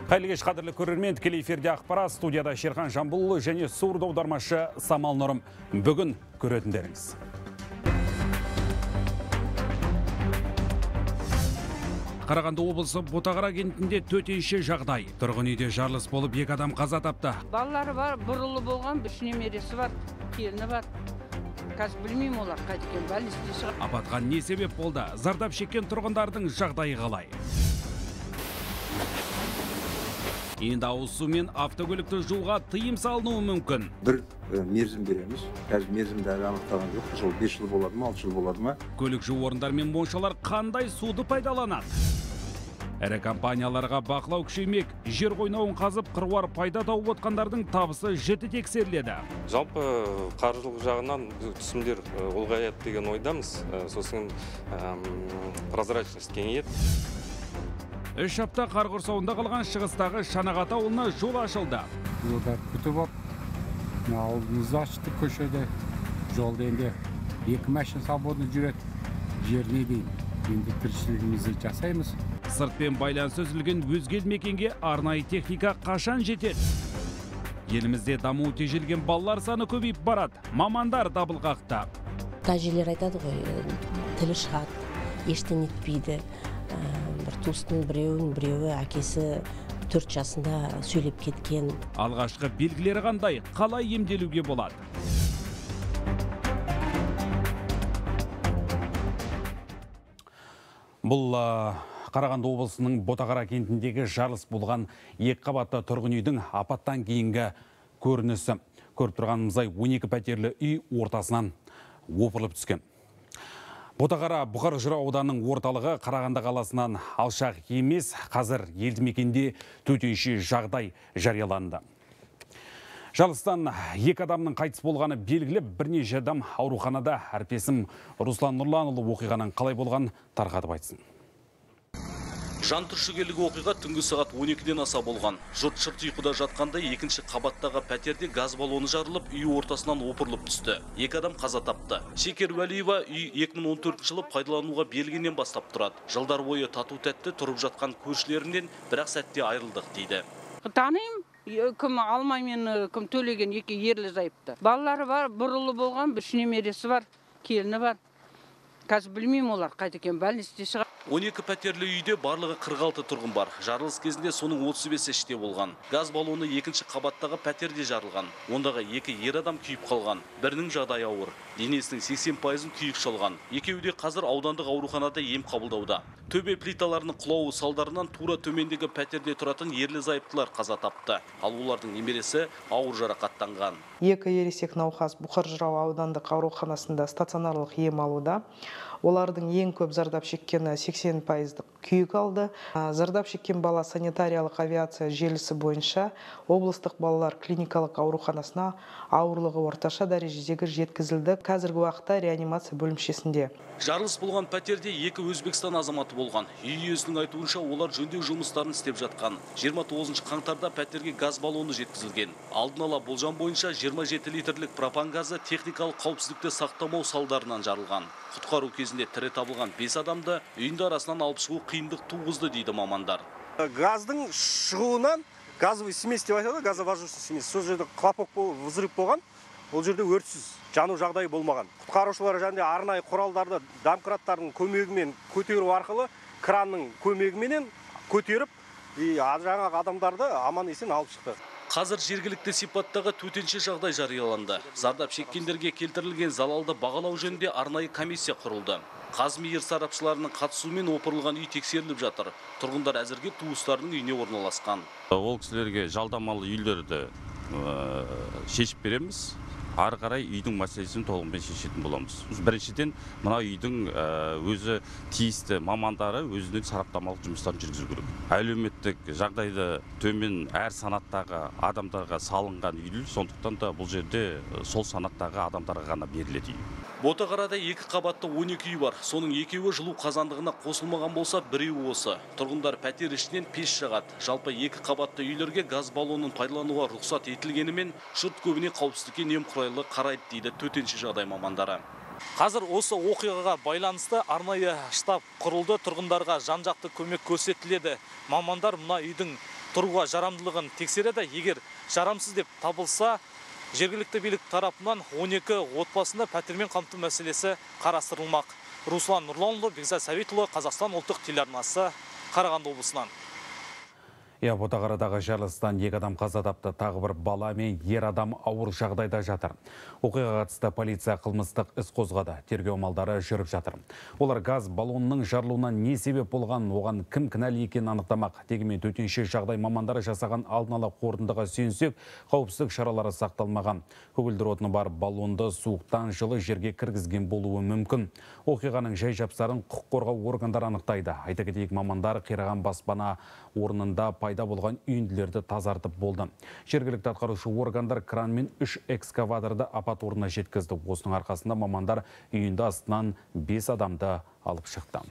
Қайлы кеш қадірлі көрермен, тікелей эфирде ақпарат, студияда Шерхан Жамбулұлы және сурдо аудармашы Самал Нұрым. Бүгін көретіндеріңіз. Қарағанды облысы Ботағара кентінде төтенше жағдай. Тұрғын үйде жарылыс болып, екі адам қаза тапты. Балалары бар, бір ұлы болған, үш немересі бар, келіні бар. Қазір білмеймін олар қайда екен, бәлісте шығар. Апатқа не себеп болды? Зардап шеккен тұрғындардың жағдайы қалай? Енді ауыз су мен автокөлікті жолға тыйым салынуы мүмкін. Бір мерзім береміз. Қазір мерзімді әлі анықталған жоқ. Жыл 5 жыл болады ма, 6 жыл болады ма? Көлік жуу орындар мен моншалар қандай суды пайдаланады? Әрі компанияларға бақылау күшеймек, жер қойнауын қазып қыруар пайда тауып отқандардың табысы жіті тексеріледі. Жалпы қаржылық жағынан түсімдер ұлғаяды деген ойдамыз. Сосын прозрачность кеңейеді. 3 апта қар құрсауында қалған шығыстағы Шанағат ауылына жол ашылды. Жолдар күтіп ап, ауылымызды ашты көшеде. Жолда енді 2 машина свободно жүреді. Жеріне дейін. Енді тіршілігімізді жасаймыз. Сыртпен байланыс үзілген өзге мекенге арнайы техника қашан жетеді? Елімізде даму тежелген балалар саны көбейіп барады. Мамандар дабыл қақты. Тәжелер айтады ғой, тілі шығады, ештен етпейді. Бір туыстың біреуі әкесі 4 жасында сөйлеп кеткен. Алғашқы белгілері қандай, қалай емделуге болады? Бұл Қарағанды облысының Ботағара кентіндегі жарылыс болған 2 қабатты тұрғын үйдің апаттан кейінгі көрінісі. Көріп тұрғанымыздай 12 пәтерлі үй ортасынан опырылып түскен. Ботағара Бұқар Жырау ауданының орталығы Қарағанды қаласынан алшақ емес, қазір елді мекенде төтенше жағдай жарияланды. Жарылыстан 2 адамның қайтыс болғаны белгілі, бірнеше адам ауруханада. Әріптесім Руслан Нұрланұлы оқиғаның қалай болған тарқатып айтсын. Жан түршігерлік оқиға түнгі сағат 12-ден аса болған. Жұрт шырт ұйқыда жатқанда екінші қабаттағы пәтерде газ баллоны жарылып, үй ортасынан опырылып түсті. 2 адам қаза тапты. Шекер Уәлиева үй 2014 жылы пайдалануға берілгеннен бастап тұрады. Жылдар бойы тату тәтті тұрып жатқан көршілерінен бірақ сәтте айырылдық дейді. Таныйм, кім алмаймен кім төлеген 2 ерлі зайыпты. Балалары бар, бір ұлы болған, үш немересі бар, келіні бар. Қазір білмеймін олар қайда екен, бәлісте шығар. 12 пәтерлі үйде барлығы 46 тұрғын бар. Жарылыс кезінде соның 35-і іште болған. Газ баллоны 2-ші қабаттағы пәтерде жарылған. Ондағы 2 ер адам күйіп қалған. Бірінің жағдайы ауыр. Денесінің 80%-ын күйік шалған. Екеуі де қазір аудандық ауруханада ем қабылдауда. Төбе плиталарының құлауы салдарынан тура төмендегі пәтерде тұратын ерлі зайыптылар қаза тапты. Ал олардың немересі ауыр жарақаттанған. 2 ересек науқас Бұқар Жырау аудандық ауруханасында стационарлық ем алуда. Олардың ең көп зардап шеккені 80%-ық күйік алды. Зардап шеккен бала санитариялық авиация желісі бойынша облыстық балалар клиникалық ауруханасына ауырлығы орташа дәрежедегі жеткізілді. Қазіргі уақытта реанимация бөлімшесінде. Жарылыс болған пәтерде 2 Өзбекстан азаматы болған. Үй иесінің айтуынша олар жөндеу жұмыстарын істеп жатқан. 29 қаңтарда пәтерге газ баллоны жеткізілген. Алдын ала болжам бойынша 27 литрлік пропан газы техникалық қауіпсіздікті сақтамау салдарынан жарылған. Құтқару кезінде тірі табылған 5 адамды үйінде арасынан алып шығу қиындық туғызды дейді мамандар. Газдың шығуынан газовый смесь деп айтады, газоважующий смесь. Сол жерде хлопок взрыв болған, ол жерде өртсіз жану жағдайы болмаған. Құтқарушылар және арнайы құралдарды домкраттардың көмегімен көтеру арқылы кранның көмегімен көтеріп, жаңағы адамдарды аман есен алып шықты. Қазір жергілікті сипаттағы төтенше жағдай жарияланды. Зардап шеккендерге келтірілген залалды бағалау жөнінде арнайы комиссия құрылды. Қазмейір сарапшыларының қатысуымен опырылған үй тексеріліп жатыр. Тұрғындар әзірге туыстарының үйіне орналасқан. Ол кісілерге жалдамалы үйлерді шешіп береміз. Ары қарай үйдің мәселесін толығымен шешетін боламыз. Біріншіден, мына үйдің өзі тиісті мамандары өзінің сараптамалық жұмыстарын жүргізу керек. Әлеуметтік жағдайды төмен әр санаттағы адамдарға салынған үйлер, сондықтан да бұл жерде сол санаттағы адамдарға ғана беріледі үй. Ботағарада 2 қабатты 12 үй бар. Соның 2-і жылу қазандығына қосылмаған болса, 1-і осы. Тұрғындар пәтер ішінен пеш жағады. Жалпы 2 қабатты үйлерге газ баллонын пайдалануға рұқсат етілгенімен, жұрт көбіне қауіпсіздікке немқұрайлы қарайды дейді төтенше жағдай мамандары. Қазір осы оқиғаға байланысты арнайы штаб құрылды, тұрғындарға жан-жақты көмек көрсетіледі. Мамандар мына үйдің тұруға жарамдылығын тексереді. Егер жарамсыз деп табылса, жергілікті билік тарапынан 12 отбасында пәтермен қамту мәселесі қарастырылмақ. Руслан Нұрланұлы, Бекзат Сәбитұлы, Қазақстан ұлттық телеарнасы, Қарағанды облысынан. Ботағарадағы жарылыстан 2 адам қаза тапты, тағы бір бала мен ер адам ауыр жағдайда жатыр. Оқиғаға қатысты полиция қылмыстық іс қозғады. Тергеу амалдары жүріп жатыр. Олар газ баллонының жарылуына не себеп болған, оған кім кінәлі екенін анықтамақ. Дегенмен төтенше жағдай мамандары жасаған алдын ала қорытындыға сүйенсек, қауіпсіздік шаралары сақталмаған. Көгілдір отыны бар баллонды суықтан жылы жерге кіргізген болуы мүмкін. Оқиғаның жай-жапсарын құқық қорғау органдары анықтайды. Айта кетейік, мамандар қираған баспана орнында пайда болған үйінділерді тазартып болды. Жергілікті атқарушы органдар кранмен 3 экскаваторды апат орнына жеткізді. Осының арқасында мамандар үйінді астынан 5 адамды алып шықты.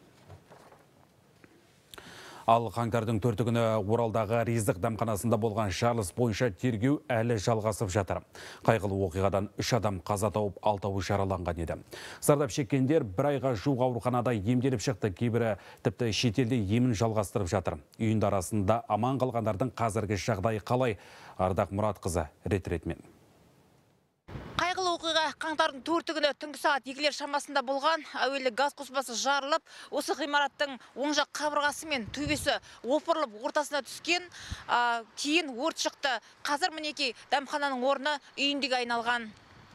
Ал қаңтардың 4 күні Оралдағы Ризық дәмханасында болған жарылыс бойынша тергеу әлі жалғасып жатыр. Қайғылы оқиғадан 3 адам қаза тауып, 6-ы жараланған еді. Зардап шеккендер 1 айға жуық ауруханада емделіп шықты, кейбірі тіпті шетелде емін жалғастырып жатыр. Үйінді арасында аман қалғандардың қазіргі жағдайы қалай? Ардақ Мұратқызы рет-ретмен. Қайғылы оқиға қаңтардың 4 күні түнгі сағат 2-лер шамасында болған. Әуелі газ қоспасы жарылып, осы ғимараттың оң жақ қабырғасы мен төбесі опырылып ортасына түскен. Кейін өрт шықты. Қазір мінекей дәмхананың орны үйіндіге айналған.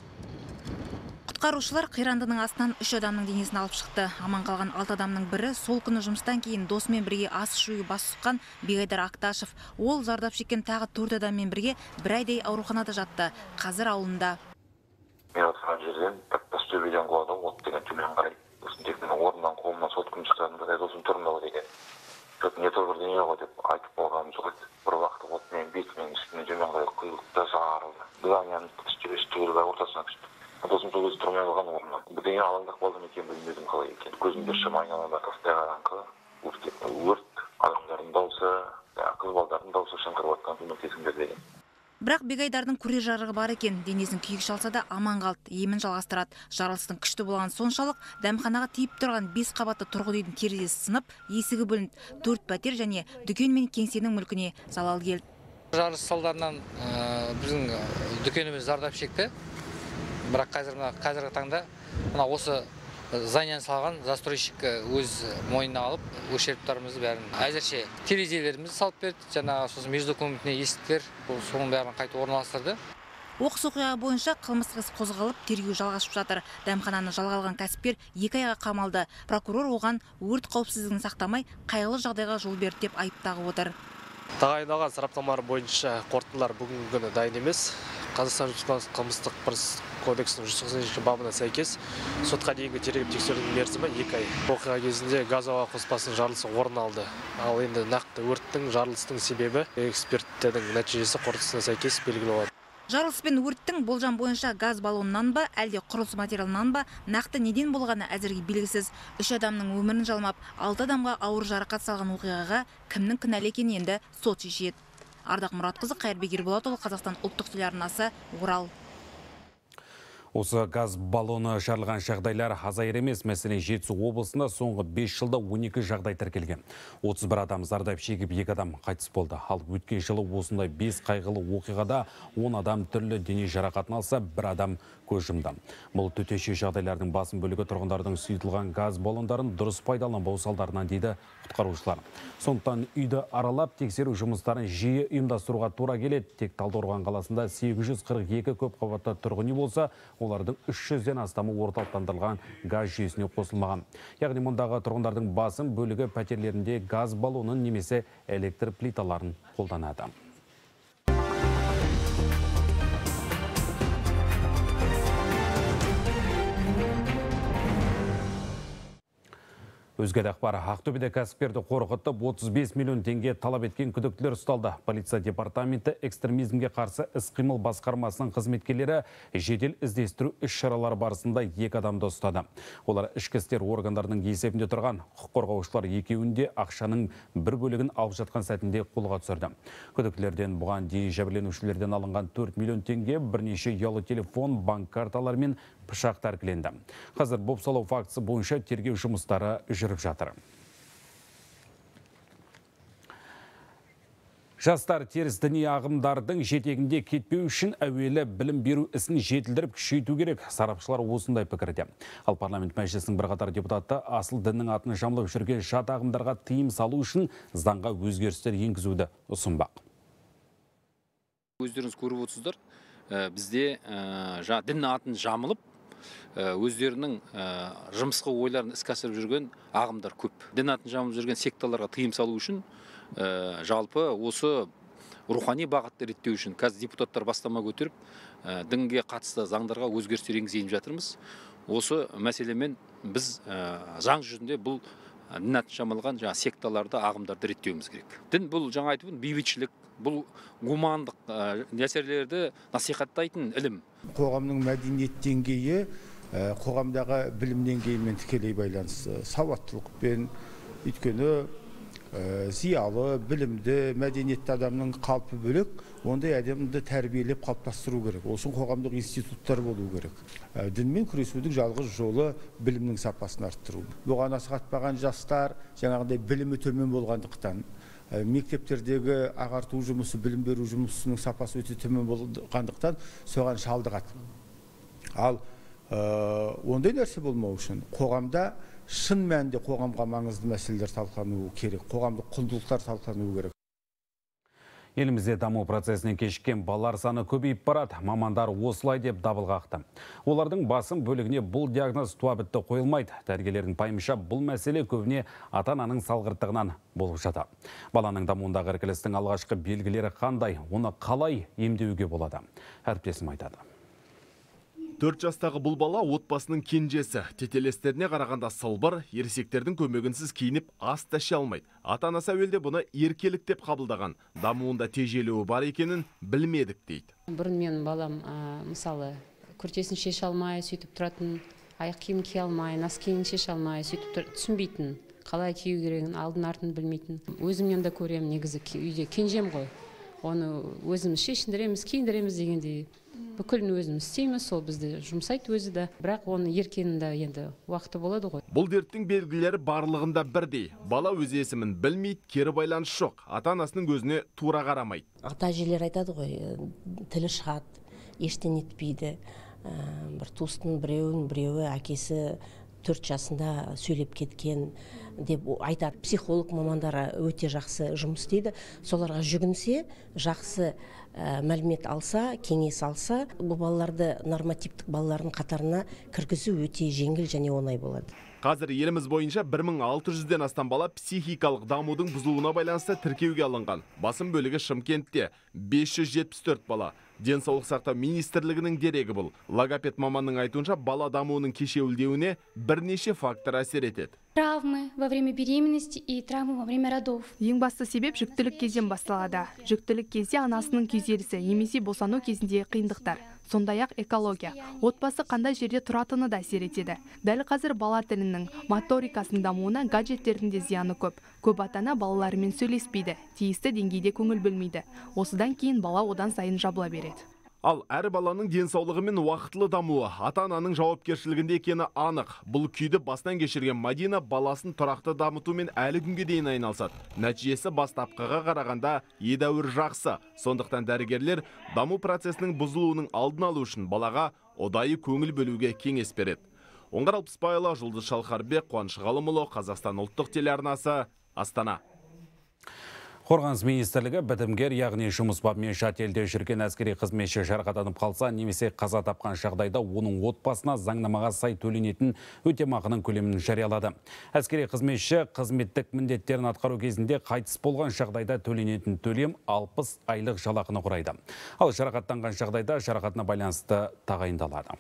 Құтқарушылар қирандының астынан 3 адамның денесін алып шықты. Аман қалған 6 адамның бірі сол күні жұмыстан кейін досымен бірге ас ішуге бас сұққан Бегайдар Ақташев. Ол зардап шеккен тағы 4 адаммен бірге 1 айдай ауруханада жатты. Қазір ауылында. Мен отырған жерден тас төбеден құлады, от деген төмен қарай. Сосын тек мен орнынан қолымнан соткым шыққанымда қайда сосын тұрмау деген. Жоқ не тұр бірдеңе ғой деп айтып болғаным жоқ еді. Бір уақытта от мен бетімен үстіне төмен қарай құйылып та жарылды. Зданияның тас төбесі түгел ортасына түсті. Сосын сол кезде тұрмай қалған орнынан. Бірдеңе алаңдап қалдым екен, білмедім қалай екен. Көзімде шым айналада тастай қараңғы. Өрт, адамдардың дауысы, қыз балдардың дауысы шыңғырып жатқан көмектесіңдер деген. Бірақ Бегайдардың көрер жарығы бар екен. Денесін күйік шалса да аман қалды, емін жалғастырады. Жарылыстың күшті болған соншалық, дәмханаға тиіп тұрған 5 қабатты тұрғын үйдің терезесі сынып, есігі бүлінді. 4 пәтер және дүкен мен кеңсенің мүлкіне залал келді. Жарылыс салдарынан біздің дүкеніміз зардап шекті. Бірақ қазіргі таңда осы заңнан салған застройщик өз мойнына алып, өшіріптарымызды бәрін әзірше терезелерімізді салып берді. Жаңағы сосын междукомнатный есіктер, соның бәрін қайта орналастырды. Оқыс оқиға бойынша қылмыстық іс қозғалып, тергеу жалғасып жатыр. Дәмхананы жалға алған кәсіпкер 2 айға қамалды. Прокурор оған өрт қауіпсіздігін сақтамай, қайғылы жағдайға жол берді деп айып тағып отыр. Тағайындалған сараптамалар бойынша қорытындылар бүгінгі күні дайын емес. Қазақстан Республикасы қылмыстық кодексінің 190 бабына сәйкес сотқа дейінгі тергеп-тексерудің мерзімі 2 ай. Оқиға кезінде газ ауа қоспасының жарылысы орын алды. Ал енді нақты өрттің жарылыстың себебі эксперттердің нәтижесі қорытындысына сәйкес белгілі болады. Жарылыс пен өрттің болжам бойынша газ баллонынан ба, әлде құрылыс материалынан ба, нақты неден болғаны әзірге белгісіз. 3 адамның өмірін жалмап, 6 адамға ауыр жарақат салған оқиғаға кімнің кінәлі екенін енді сот шешеді. Ардақ Мұратқызы, Қайырбек Ерболатұлы, Қазақстан ұлттық телеарнасы, Орал. Осы газ баллоны жарылған жағдайлар азайыр емес. Мәселен, Жетісу облысында соңғы 5 жылда 12 жағдай тіркелген. 31 адам зардап шегіп, 2 адам қайтыс болды. Ал өткен жылы осындай 5 қайғылы оқиғада 10 адам түрлі дене жарақатын алса, 1 адам көз жұмды. Бұл төтенше жағдайлардың басым бөлігі тұрғындардың сұйытылған газ баллондарын дұрыс пайдаланбау салдарынан дейді құтқарушылар. Сондықтан үйді аралап тексеру жұмыстарын жиі ұйымдастыруға тура келеді. Тек Талдықорған қаласында 842 көп қабатты тұрғын үй болса, олардың 300-ден астамы орталықтандырылған газ жүйесіне қосылмаған. Яғни мұндағы тұрғындардың басым бөлігі пәтерлерінде газ баллонын немесе электр плиталарын қолданады. Өзге ақпар, Ақтөбеде кәсіпкерді қорқытып 35 миллион теңге талап еткен күдіктілер ұсталды. Полиция департаменті экстремизмге қарсы іс-қимыл басқармасының қызметкерлері жедел іздестіру іс-шаралары барысында 2 адамды ұстады. Олар ішкі істер органдарының есебінде тұрған. Құқық қорғаушылар екеуінде ақшаның бір бөлігін алып жатқан сәтінде қолға түсірді. Күдіктілерден бұған дейін жәбірленушілерден алынған 4 миллион теңге, бірнеше ұялы телефон, банк карталары мен пышақ тәркіленді. Қазір бопсалау фактісі бойынша тергеу жұмыстары жүріп жатыр. Жастар теріс діни ағымдардың жетегінде кетпеу үшін әуелі білім беру ісін жетілдіріп күшейту керек. Сарапшылар осындай пікірде. Ал парламент мәжілісінің бірқатар депутаты асыл діннің атын жамылып жүрген жат ағымдарға тыйым салу үшін заңға өзгерістер енгізуді ұсынбақ. Өздеріңіз көріп отырсыздар, бізде діннің атын жамылып, өздерінің жұмысқа ойларын іске асырып жүрген ағымдар көп. Дін атын жамылып жүрген секталарға тыйым салу үшін жалпы осы рухани бағытты реттеу үшін қазір депутаттар бастама көтеріп, дінге қатысты заңдарға өзгерістер енгізіп жатырмыз. Осы мәселемен біз заң жүзінде бұл дін атын жамылған секталарды, ағымдарды реттеуіміз керек. Дін бұл жаңа айтып бейбітшілік, бұл гумандық нәрселерді насихаттайтын ілім. Қоғамның мәдениет деңгейі қоғамдағы білім деңгейімен тікелей байланысты. Сауаттылықпен, өйткені зиялы, білімді, мәдениетті адамның қалпы бөлек, ондай адамды тәрбиелеп қалыптастыру керек. Ол үшін қоғамдық институттар болу керек. Дінмен күресудің жалғыз жолы білімнің сапасын арттыру. Бұған насихатталған жастар жаңағыдай білімі төмен болғандықтан, мектептердегі ағарту жұмысы, білім беру жұмысының сапасы өте төмен болғандықтан соған шалдығады. Ал ондай нәрсе болмау үшін қоғамда шын мәнінде қоғамға маңызды мәселелер талқылануы керек, қоғамдық құндылықтар талқылануы керек. Елімізде даму процесінен кешіккен балалар саны көбейіп барады. Мамандар осылай деп дабыл қақты. Олардың басым бөлігіне бұл диагноз туа бітті қойылмайды. Дәрігерлердің пайымынша бұл мәселе көбіне ата-ананың салғырттығынан болып жатады. Баланың дамуындағы іркілістің алғашқы белгілері қандай, оны қалай емдеуге болады? Әріптесім айтады. 4 жастағы бұл бала отбасының кенжесі. Тетелестеріне қарағанда сылбыр, ересектердің көмегінсіз киініп ас тәше алмайды. Ата-анасы әуелде бұны еркелік деп қабылдаған. Дамуында тежелуі бар екенін білмедік дейді. Бұрын менің балам мысалы күртесін шеше алмай, сөйтіп тұратын, аяқ киім кие алмай, нос киімін шеше алмай, сөйтіп түсінбейтін, қалай кию керегін, алдын артын білмейтін. Өзімнен де көремін, негізі үйде кенжем ғой. Оны өзіміз шешіндіреміз, киіндіреміз дегендей. Бүкілін өзіміз істейміз, сол бізді жұмсайды өзі де. Бірақ оны еркенінде енді уақыты болады ғой. Бұл дерттің белгілері барлығында бірдей. Бала өз есімін білмейді, кері байланыс жоқ. Ата-анасының көзіне тура қарамайды. Ата-әжелер айтады ғой, тілі шығады, ештен етпейді. Бір туыстың біреуі әкесі 4 жасында сөйлеп кеткен деп айтады. Психолог мамандары өте жақсы жұмыс істейді. Соларға жүгінсе, жақсы мәлімет алса, кеңес алса, бұл балаларды нормативтік балалардың қатарына кіргізу өте жеңіл және оңай болады. Қазір еліміз бойынша 1600-ден астам бала психикалық дамудың бұзылуына байланысты тіркеуге алынған. Басым бөлігі Шымкентте 574 бала. Денсаулық сақтау министрлігінің дерегі бұл. Логопед маманның айтуынша бала дамуының кешеуілдеуіне бірнеше фактор әсер етеді. Травмы во время беременности и травмы во время родов. Ең басты себеп жүктілік кезден басталады. Жүктілік кезде анасының күйзелісі немесе босану кезінде қиындықтар. Сондай-ақ экология, отбасы қандай жерде тұратыны да әсер етеді. Дәл қазір бала тілінің, моторикасының дамуына гаджеттердің де зияны көп. Көп ата-ана балаларымен сөйлеспейді, тиісті деңгейде көңіл бөлмейді. Осыдан кейін бала одан сайын жабыла береді. Ал әр баланың денсаулығы мен уақытлы дамуы ата-ананың жауапкершілігінде екені анық. Бұл күйді бастан кешірген Мадина баласын тұрақты дамытумен әлі күнге дейін айналысады. Нәтижесі бастапқыға қарағанда едәуір жақсы. Сондықтан дәрігерлер даму процесінің бұзылуының алдын алу үшін балаға ұдайы көңіл бөлуге кеңес береді. Оңғар Алпысбайұлы, Жұлдыз Шалқарбек, Қуаныш Ғалымұлы, Қазақстан ұлттық телеарнасы, Астана. Қорғаныс министрлігі бітімгер, яғни жұмыс бабымен шет елде жүрген әскери қызметші жарақаттанып қалса, немесе қаза тапқан жағдайда оның отбасына заңнамаға сай төленетін өтемақының көлемін жариялады. Әскери қызметші қызметтік міндеттерін атқару кезінде қайтыс болған жағдайда төленетін төлем 60 айлық жалақыны құрайды. Ал жарақаттанған жағдайда жарақатына байланысты тағайындалады.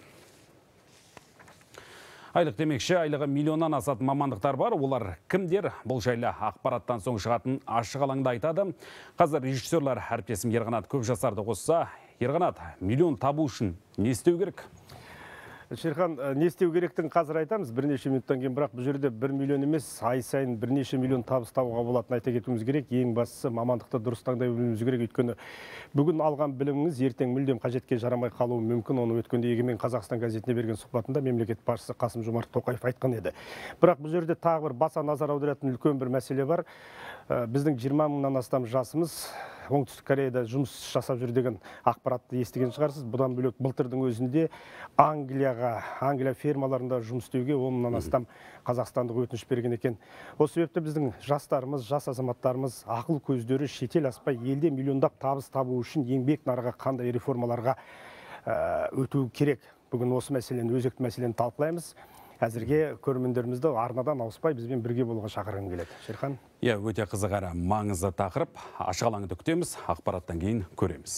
Айлық демекші, айлығы миллионнан асатын мамандықтар бар. Олар кімдер? Бұл жайлы ақпараттан соң шығатын ашық алаңда айтады. Қазір режиссерлар әріптесім Ерғанат көп жасарды қосса, Ерғанат, миллион табу үшін не істеу керек? Шерхан, не істеу керектігін қазір айтамыз бірнеше минуттан кейін, бірақ бұл жерде 1 миллион емес, ай сайын бірнеше миллион табыс табуға болатынын айта кетуіміз керек. Ең бастысы мамандықты дұрыс таңдай білуіміз керек. Өйткені бүгін алған біліміңіз ертең мүлдем қажетке жарамай қалуы мүмкін. Оны өткенде Егемен Қазақстан газетіне берген сұхбатында мемлекет басшысы Қасым-Жомарт Тоқаев айтқан еді. Бірақ бұл жерде тағы бір баса назар аударатын үлкен бір мәселе бар. Біздің 20 мыңнан астам жасымыз Оңтүстік Кореяда жұмыс жасап жүр деген ақпаратты естіген шығарсыз. Бұдан бөлек былтырдың өзінде Англия фермаларында жұмыс істеуге 10 мыңнан астам қазақстандық өтініш берген екен. Осы себепті біздің жастарымыз, жас азаматтарымыз ақыл көздері шетел аспай елде миллиондап табыс табу үшін еңбек нарығы қандай реформаларға өту керек. Бүгін осы мәселені, өзекті мәселені талқылаймыз. Әзірге көрермендерімізді арнадан ауыспай бізбен бірге болуға шақырғым келеді. Шерхан. Өте қызық әрі маңызды тақырып. Ашық алаңды күтеміз, ақпараттан кейін көреміз.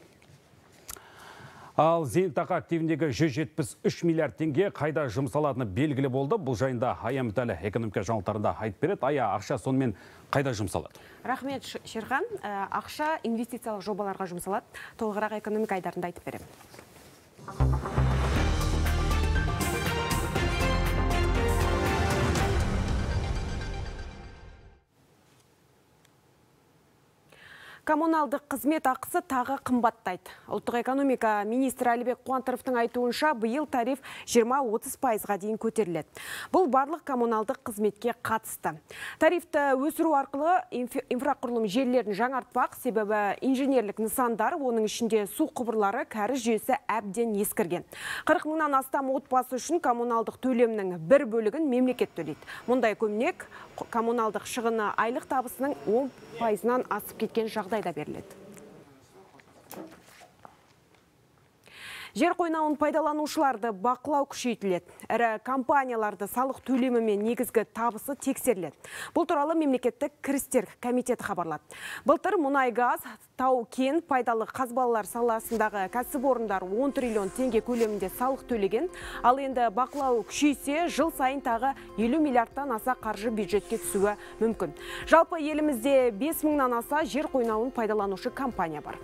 Ал зейнетақы активіндегі 173 миллиард теңге қайда жұмсалатыны белгілі болды. Бұл жайында Ая Мүтәлі экономика жаңалықтарында айтып береді. Ая, ақша сонымен қайда жұмсалады? Рахмет, Шерхан. Ақша инвестициялық жобаларға жұмсалады. Толығырақ экономика айдарында айтып беремін. Коммуналдық қызмет ақысы тағы қымбаттайды. Ұлттық экономика министрі Әлібек Қуантаровтың айтуынша биыл тариф 20-30%-ға дейін көтеріледі. Бұл барлық коммуналдық қызметке қатысты. Тарифті өсіру арқылы инфрақұрылым желілерін жаңартпақ, себебі инженерлік нысандар, оның ішінде су құбырлары, кәріз жүйесі әбден ескірген. 40 мыңнан астам отбасы үшін коммуналдық төлемнің бір бөлігін мемлекет төлейді. Мұндай көмек коммуналдық шығыны айлық табысының 10%-нан асып кеткен жағдайда беріледі. Жер қойнауын пайдаланушыларды бақылау күшейтіледі. Әрі компанияларды салық төлемі мен негізгі табысы тексеріледі. Бұл туралы мемлекеттік кірістер комитеті хабарлады. Былтыр мұнай-газ, тау-кен, пайдалы қазбалар саласындағы кәсіпорындар 10 триллион теңге көлемінде салық төлеген. Ал енді бақылау күшейсе, жыл сайын тағы 50 миллиардтан аса қаржы бюджетке түсуі мүмкін. Жалпы елімізде 5 мыңнан аса жер қойнауын пайдаланушы компания бар.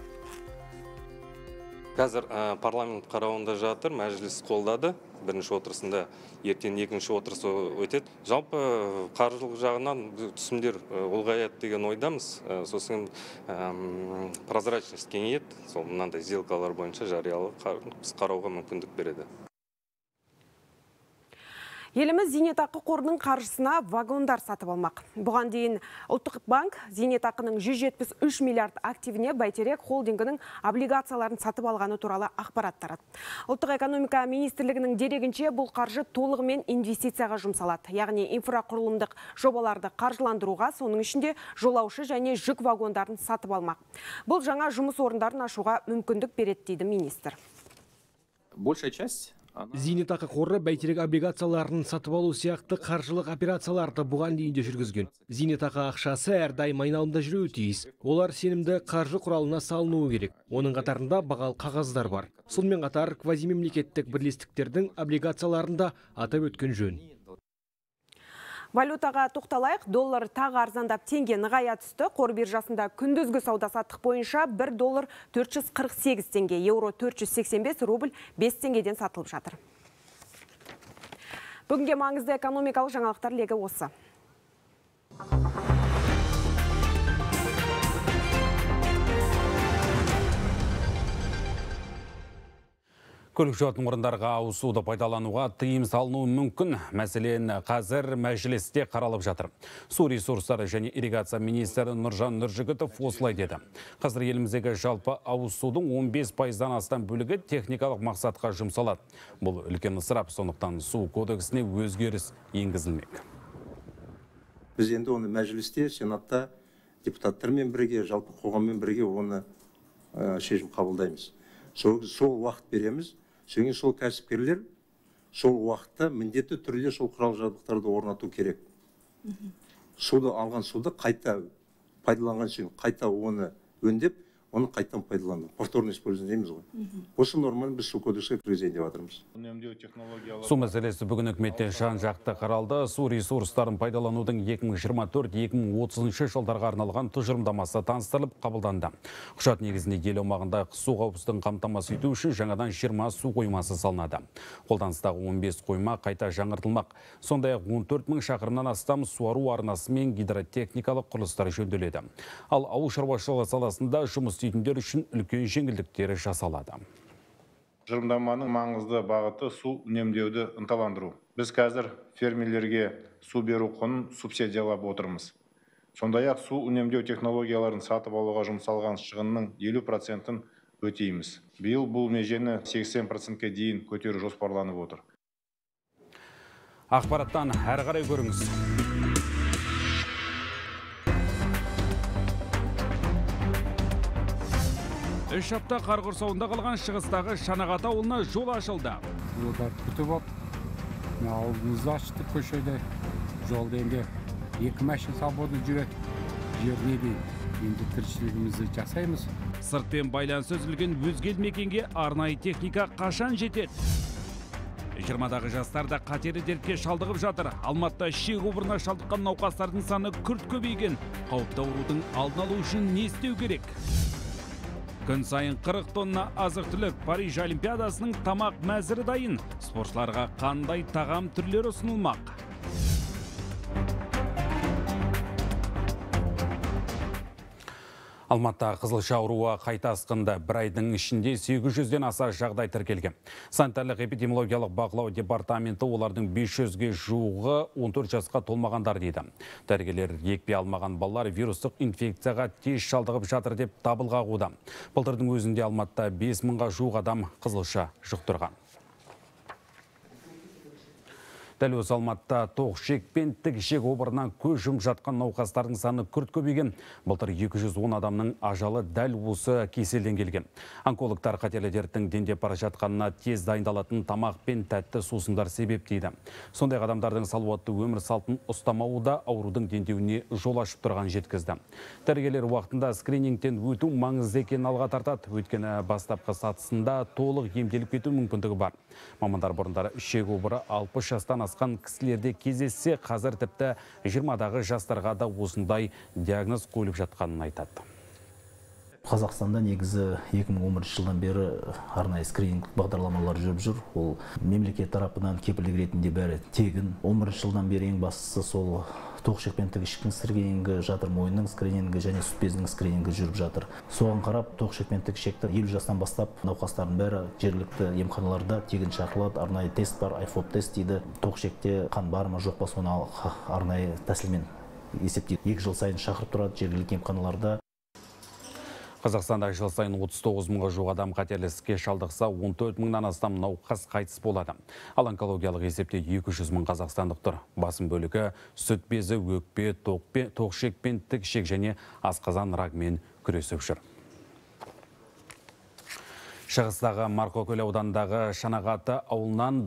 Қазір парламент қарауында жатыр, мәжіліс қолдады. Бірінші отырысында, ертең екінші отырысы өтеді. Жалпы қаржылық жағынан түсімдер ұлғаяды деген ойдамыз. Сосын прозрачность кеңейеді. Сол мынандай сделкалар бойынша жариялы қарауға мүмкіндік береді. Еліміз зейнетақы қорының қаржысына вагондар сатып алмақ. Бұған дейін Ұлттық банк зейнетақының 173 миллиард активіне Бәйтерек холдингінің облигацияларын сатып алғаны туралы ақпарат тарады. Ұлттық экономика министрлігінің дерегінше бұл қаржы толығымен инвестицияға жұмсалады. Яғни инфрақұрылымдық жобаларды қаржыландыруға, соның ішінде жолаушы және жүк вагондарын сатып алмақ. Бұл жаңа жұмыс орындарын ашуға мүмкіндік береді дейді министр. Большая часть Зейнетақы қоры бәйтерек облигацияларын сатып алу сияқты қаржылық операцияларды бұған дейін де жүргізген. Зейнетақы ақшасы әрдайым айналымда жүруі тиіс. Олар сенімді қаржы құралына салынуы керек. Оның қатарында бағалы қағаздар бар. Сонымен қатар квазимемлекеттік бірлестіктердің облигацияларында атап өткен жөн. Валютаға тоқталайық, доллар тағы арзандап теңге нығая түсті. Қор биржасында күндізгі сауда-саттық бойынша 1 доллар 448 теңге, еуро 485, рубль 5 теңгеден сатылып жатыр. Бүгінге маңызды экономикалық жаңалықтар легі осы. Көлік жуатын орындарға ауысуды пайдалануға тыйым салынуы мүмкін. Мәселен, қазір мәжілісте қаралып жатыр. Су ресурстары және ирригация министрі Нұржан Нұржігітов осылай деді. Қазір еліміздегі жалпы ауысудың 15%-дан астам бөлігі техникалық мақсатқа жұмсалады. Бұл үлкен ысырап, сондықтан су кодексіне өзгеріс енгізілмек. Біз енді оны мәжілісте, сенатта депутаттармен бірге, жалпы қоғаммен бірге оны шешім қабылдаймыз. Сол уақыт береміз. Соңын сол кәсіпкерлер сол уақытта міндетті түрде сол құрал жабдықтарды орнату керек. Суды алған суды қайта пайдаланған соң қайта оны өңдеп, оны қайттан пайдалану. Повторно использование дейміз ғой. Осы норманы біз су кодексіне кіргізейін деп жатырмыз. Су мәселесі бүгін үкіметте жан-жақты қаралды. Су ресурстарын пайдаланудың 2024-2030 жылдарға арналған тұжырымдамасы таныстырылып қабылданды. Құжат негізінде ел аумағында су қауіпсіздігін қамтамасыз ету үшін жаңадан 20 су қоймасы салынады. Қолданыстағы 15 қойма қайта жаңартылмақ. Сондай-ақ 14 мың шақырымнан астам суару арнасы мен гидротехникалық құрылыстар жөнделеді. Ал ауыл шаруашылығы саласында жұмыс істейтіндер үшін үлкен жеңілдіктері жасалады. Тұжырымдаманың маңызды бағыты су үнемдеуді ынталандыру. Біз қазір фермерлерге су беру құнын субсидиялап отырмыз. Сондай-ақ су үнемдеу технологияларын сатып алуға жұмсалған шығынның 50%-ын өтейміз. Биыл бұл межені 80%-ке дейін көтеру жоспарланып отыр. Ақпараттан әрі қарай көріңіз. 3 апта қар құрсауында қалған шығыстағы Шанағат ауылына жол ашылды. Жолдар күтіп ап, ауылымызды ашты көшеде. Жолда енді 2 машина свобода жүреді. Жеріне дейін енді тіршілігімізді жасаймыз. Сыртпен байланыс үзілген өзге мекенге арнайы техника қашан жетеді? 20-дағы жастар да қатерлі дертке шалдығып жатыр. Алматыда ішек обырына шалдыққан науқастардың саны күрт көбейген. Қауіпті аурудың алдын алу үшін не істеу керек? Күн сайын 40 тонна азық-түлік. Париж Олимпиадасының тамақ мәзірі дайын. Спортшыларға қандай тағам түрлері ұсынылмақ? Алматыда қызылша ауруы қайта асқында бір айдың ішінде 800-ден аса жағдай тіркелген. Санитарлық эпидемиологиялық бақылау департаменті олардың 500-ге жуығы 14 жасқа толмағандар дейді. Дәрігерлер екпе алмаған балалар вирустық инфекцияға тез шалдығып жатыр деп дабыл қағуда. Былтырдың өзінде Алматыда 5000-ға жуық адам қызылша жұқтырған. Дәл осы Алматыда тоқ-ішек пен тік-ішек обырынан көз жұмып жатқан науқастардың саны күрт көбейген. Былтыр 210 адамның ажалы дәл осы кеселден келген. Онкологтар қатерлі дерттің дендеп бара жатқанына тез дайындалатын тамақ пен тәтті сусындар себеп дейді. Сондай адамдардың салауатты өмір салтын ұстамауы да аурудың дендеуіне жол ашып тұрған жеткізді. Дәрігерлер уақытында скринингтен өту маңызды екенін алға тартады. Өйткені бастапқы сатысында толық емделіп кету мүмкіндігі бар. Мамандар бұрындары ішек обыры 60 жастан асқан кісілерде кездессе, қазір тіпті 20-дағы жастарға да осындай диагноз қойылып жатқанын айтады. Қазақстанда негізі 2011 жылдан бері арнайы скрининг бағдарламалар жүріп жүр. Ол мемлекет тарапынан кепілдік ретінде бәрі тегін. 11 жылдан бері ең бастысы сол тоқ-ішек пен тік-ішектің скринингі, жатыр мойынның скринингі және сүт безінің скринингі жүріп жатыр. Соған қарап, тоқ-ішек пен тік-ішекті 50 жастан бастап науқастардың бәрі жергілікті емханаларда тегін шақырылады. Арнайы тест бар, айфоб тест дейді. Тоқ-ішекте қан бар ма жоқ па соны арнайы тәсілмен есептейді. 2 жыл сайын шақырып тұрады жергілікті емханаларда. Қазақстанда жыл сайын 39 мыңға жуық адам қатерлі ісікке шалдықса, 14 мыңнан астам науқас қайтыс болады. Ал онкологиялық есепте 200 мың қазақстандық тұр. Басым бөлігі сүт безі, өкпе, тоқ-ішек пен тік-ішек және асқазан рагымен күресіп жүр. Шығыстағы Марқакөл ауданындағы Шанағаты ауылына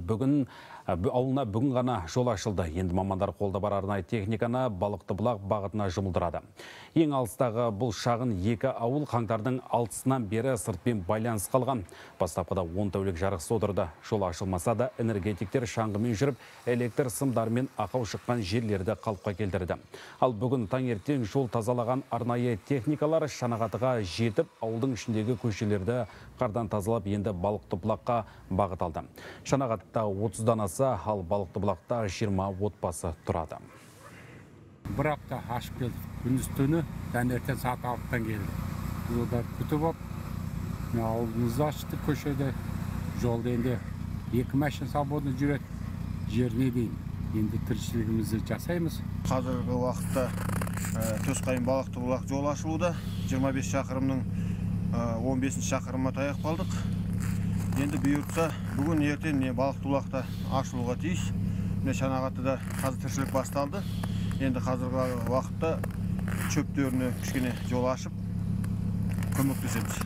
бүгін ғана жол ашылды. Енді мамандар қолда бар арнайы техниканы Балықтыбұлақ бағытына жұмылдырады. Ең алыстағы бұл шағын 2 ауыл қаңтардың 6-сынан бері сыртпен байланыс қалған. Бастапқыда 10 тәулік жарықсыз отырды. Жол ашылмаса да энергетиктер шаңғымен жүріп, электр сымдарымен ақау шыққан жерлерді қалыпқа келтірді. Ал бүгін таңертең жол тазалаған арнайы техникалар Шанағатыға жетіп, ауылдың ішіндегі көшелерді қардан тазалап, енді Балықтыбұлаққа бағыт алды. Шанағатта 30-дан аса, ал Балықтыбұлақта 20 отбасы тұрады. Бір апта ашып келдік. Күндіз түні таңертең сағат 6-тан келді. Жолдар күтіп ап, ауылымызды ашты көшеде. Жолда енді 2 машина свобода жүреді. Жеріне дейін енді тіршілігімізді жасаймыз. Қазіргі уақытта Төсқайын Балықтыбұлақ жол ашылуда. 25 шақырымның 15 шақырымға таяп қалдық. Енді бұйыртса, бүгін ертең Балықтыбұлақта ашылуға тиіс. Шанағатыда қазір тіршілік басталды. Енді қазіргі уақытта шөптеріне кішкене жол ашып көмектесеміз.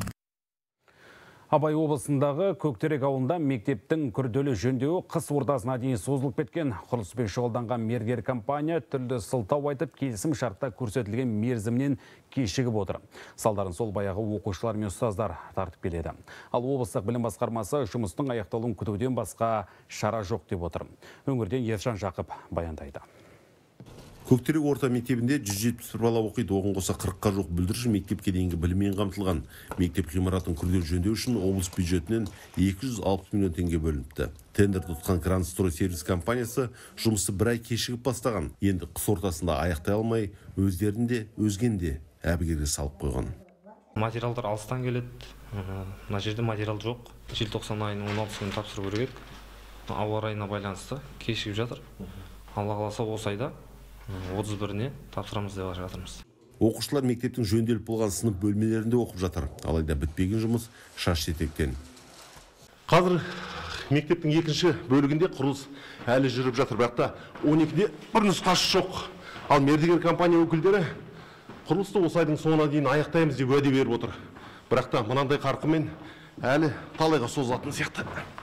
Абай облысындағы Көктерек ауылында мектептің күрделі жөндеуі қыс ортасына дейін созылып кеткен. Құрылыспен шұғылданған мердігер компания түрлі сылтау айтып, келісім шартта көрсетілген мерзімнен кешігіп отыр. Салдарын сол баяғы оқушылар мен ұстаздар тартып келеді. Ал облыстық білім басқармасы жұмыстың аяқталуын күтуден басқа шара жоқ деп отыр. Өңірден Ержан Жақып баяндайды. Көктерек орта мектебінде 171 бала оқиды. Оған қоса 40-қа жоқ бүлдіршін мектепке дейінгі біліммен қамтылған. Мектеп ғимаратын күрделі жөндеу үшін облыс бюджетінен 260 миллион теңге бөлініпті. Тендер тұтқан Гранд-Строй сервис компаниясы жұмысты бір ай кешігіп бастаған. Енді қыс ортасында аяқтай алмай, өздерінде, өзгенде әбігерге салып қойған. Материалдар алыстан келеді. Мына жерде материал жоқ. Желтоқсан айының 16-сында тапсыру керек еді. Ауа райына байланысты кешігіп жатыр. Алла қаласа осы айда 31-не тапсырамыз деп жатырмыз. Оқушылар мектептің жөнделіп болған сынып бөлмелерінде оқып жатыр. Алайда бітпеген жұмыс шаш етектен. Қазір мектептің екінші бөлігінде құрылыс әлі жүріп жатыр, бірақ та 12-де бір нұсқасы жоқ. Ал мердігер компания өкілдері құрылысты осы айдың соңына дейін аяқтаймыз деп уәде беріп отыр. Бірақ та мынандай қарқынмен әлі талайға созылатын сияқты.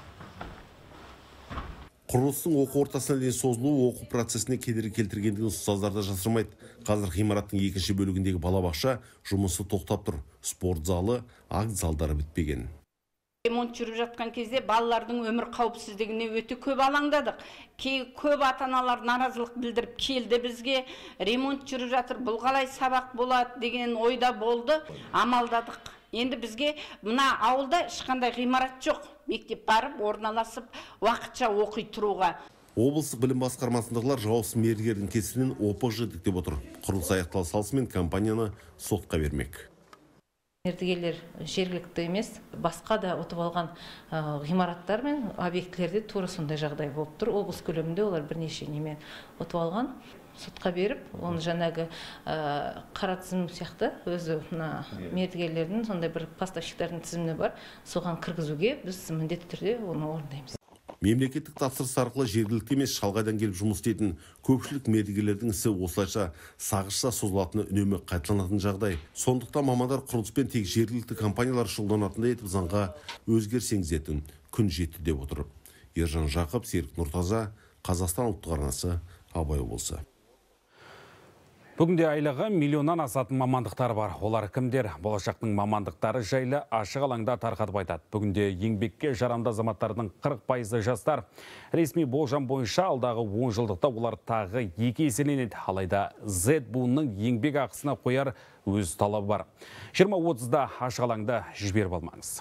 Құрылыстың оқу ортасына дейін созылуы оқу процесіне кедергі келтіргендігін ұстаздар да жасырмайды. Қазір ғимараттың екінші бөлігіндегі балабақша жұмысы тоқтап тұр. Спорт залы, акт залдары бітпеген. Ремонт жүріп жатқан кезде балалардың өмір қауіпсіздігіне өте көп алаңдадық. Көп ата-аналар наразылық білдіріп келді бізге. Ремонт жүріп жатыр, бұл қалай сабақ болады деген ойда болды. Амалдадық. Енді бізге мына ауылда ешқандай ғимарат жоқ. Мектеп барып, орналасып, уақытша оқи тұруға. Облыстық білім басқармасындағылар жауапсыз мердігердің кесірінен опық жедік деп отыр. Құрылыс аяқтала салысымен компанияны сотқа бермек. Мердігерлер жергілікті емес, басқа да ұтып алған ғимараттар мен объектілерде тура сондай жағдай болып тұр. Облыс көлемінде олар бірнеше немен ұтып алған. Сотқа беріп, оны жаңағы қара тізім сияқты өзі мердігерлердің сондай бір поставщиктардың тізіміне бар, соған кіргізуге біз міндетті түрде оны орындаймыз. Мемлекеттік тапсырыс арқылы жергілікті емес шалғайдан келіп жұмыс істейтін көпшілік мердігерлердің ісі осылайша сағызша созылатыны үнемі қайталанатын жағдай. Сондықтан мамандар құрылыспен тек жергілікті компаниялар шұғылданатындай етіп заңға өзгеріс енгізетін күн жетті деп отыр. Ержан Жақып, Серік Нұртаза, Қазақстан ұлттық арнасы, Абай облысы. Бүгінде айлығы миллионнан асатын мамандықтар бар. Олар кімдер? Болашақтың мамандықтары жайлы ашық алаңда тарқатып айтады. Бүгінде еңбекке жарамды азаматтардың 40% жастар. Ресми болжам бойынша алдағы 10 жылдықта олар тағы 2 еселенеді. Алайда Z буынның еңбек ақысына қояр өз талабы бар. 20-30-да ашық алаңда жіберіп алмаңыз.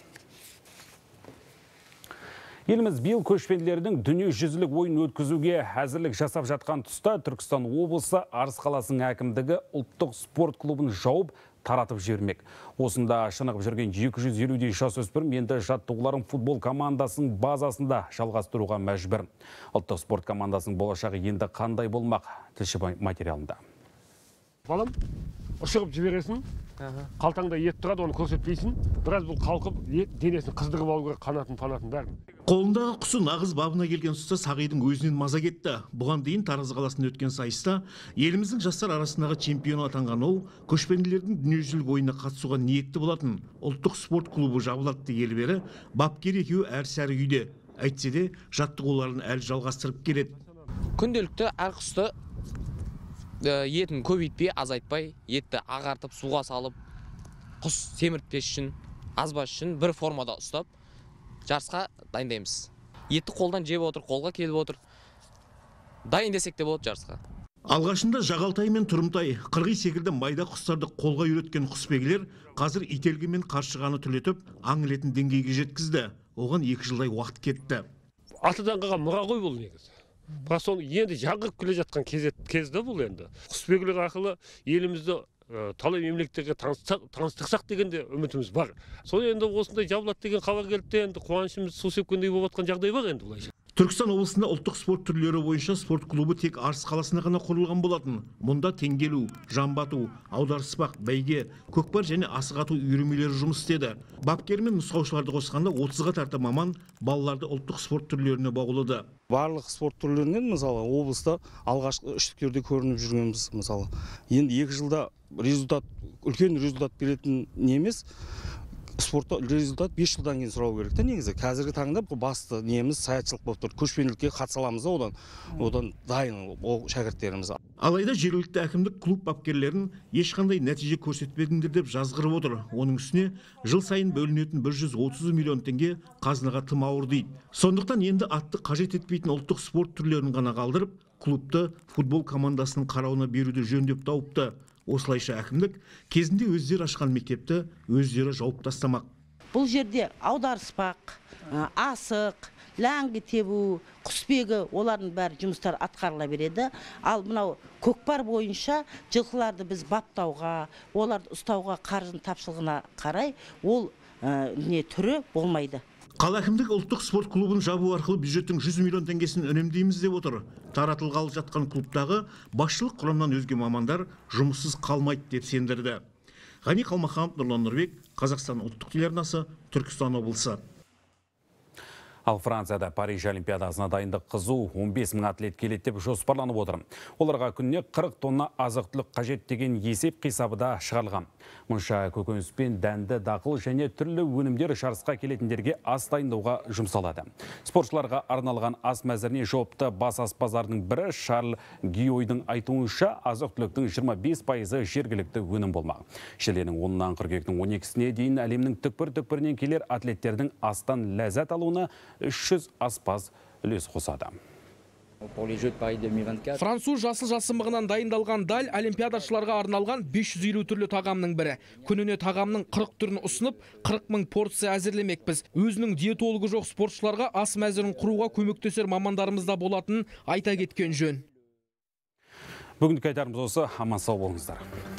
Еліміз биыл көшпенділердің дүниежүзілік ойын өткізуге әзірлік жасап жатқан тұста Түркістан облысы Арыс қаласының әкімдігі ұлттық спорт клубын жауып таратып жібермек. Осында шынығып жүрген 250-дей жасөспірім енді жаттығуларын футбол командасының базасында жалғастыруға мәжбүр. Ұлттық спорт командасының болашағы енді қандай болмақ? Тілші материалында. Балам, ұшығып жібересің, қалтаңда ет тұрады, оны көрсетпейсің. Біраз бұл қалқып, денесін қыздырып алуға қанатын бәрін. Қолындағы құсы нағыз бабына келген ұста Сағидың өзінен маза кетті. Бұған дейін Таразы қаласында өткен сайыста еліміздің жастар арасындағы чемпион атанған ол көшпенділердің дүниежүзілік ойынына қатысуға ниетті болатын. Ұлттық спорт клубы жабылады дегелі бері бапкер екеуі әр-сәрі күйде. Әйтсе де жаттығуларын әлі жалғастырып келеді. Күнделікті әр құсты етін көбейтпей, азайтпай, етті ағартып, суға салып, құс семіртпес үшін, азбас үшін бір формада ұстап, жарысқа дайындаймыз. Етті қолдан жеп отыр, қолға келіп отыр. Дайын десек те болады жарысқа. Алғашында Жағалтай мен Тұрымтай, қырғи секілді майда құстарды қолға үйреткен құсбегілер қазір ителгі мен қаршығаны түлетіп, аң ілетін деңгейге жеткізді. Оған 2 жылдай уақыт кетті. Атадан қалған мұра ғой бұл негізі. Бірақ соны енді жаңғырып келе жатқан кезді бұл енді. Құсбегілер арқылы елімізді талай мемлекеттерге таныстырсақ дегенде үмітіміз бар. Сол енді осындай жабылады деген хабар келді, енді қуанышымыз су сепкендей болып жатқан жағдай бар енді бұлайша. Түркістан облысында ұлттық спорт түрлері бойынша спорт клубы тек Арыс қаласында ғана құрылған болатын. Мұнда теңгелу, жамбату, аударыспақ, бәйге, көкпар және асық ату үйірмелері жұмыс істеді. Бапкер мен нұсқаушыларды қосқанда 30-ға тарта маман балаларды ұлттық спорт түрлеріне баулыды. Барлық спорт түрлерінен мысалы облыста алғашқы үштіктерде көрініп жүргенбіз мысалы. Енді 2 жылда үлкен результат беретін не емес. Спортта результат 5 жылдан кейін сұрау керек. Негізі қазіргі таңда басты неміз саятшылық болып тұр. Көшпенділікке қатыса аламыз одан дайын ол шәкірттеріміз. Алайда жергілікті әкімдік клуб бапкерлерін ешқандай нәтиже көрсетпедіңдер деп жазғырып отыр. Оның үстіне жыл сайын бөлінетін 130 миллион теңге қазынаға тым ауыр дейді. Сондықтан енді атты қажет етпейтін ұлттық спорт түрлерін ғана қалдырып, клубты футбол командасының қарауына беруді жөндеп тауыпты. Осылайша әкімдік кезінде өздері ашқан мектепті өздері жауып тастамақ. Бұл жерде аударыспақ, асық, ләңгі тебу, құсбегі олардың бәрі жұмыстар атқарыла береді. Ал мынау көкпар бойынша жылқыларды біз баптауға, оларды ұстауға қаржының тапшылығына қарай ол түрі болмайды. Қала әкімдігі ұлттық спорт клубын жабу арқылы бюджеттің 100 миллион теңгесін үнемдейміз деп отыр. Таратылғалы жатқан клубтағы басшылық құрамнан өзге мамандар жұмыссыз қалмайды деп сендірді. Ғани Қалмаханов, Нұрлан Нұрбек, Қазақстан ұлттық телеарнасы, Түркістан облысы. Ал Францияда Париж Олимпиадасына дайындық қызу 15 мың атлет келеді деп жоспарланып отыр. Оларға күніне 40 тонна азық-түлік қажет деген есеп қисабыда шығарылған. Мұнша көкөніс пен дәнді дақыл және түрлі өнімдер жарысқа келетіндерге ас дайындауға жұмсалады. Спортшыларға арналған ас мәзіріне жауапты бас аспазардың бірі Шарль Гийойдың айтуынша азық-түліктің 25% жергілікті өнім болмақ. Шілденің 10-нан қыркүйектің 12-сіне дейін әлемнің түкпір-түкпірінен келер атлеттердің астан ләззат алуына 300 аспаз үлес қосады. Француз жасыл жасымығынан дайындалған даль олимпиадашыларға арналған 550 түрлі тағамның бірі. Күніне тағамның 40 түрін ұсынып, 40 мың порция әзірлемекпіз. Өзінің диетологы жоқ спортшыларға ас мәзірін құруға көмектесер мамандарымызда болатынын айта кеткен жөн. Бүгінгі айтарымыз осы, аман сау болыңыздар.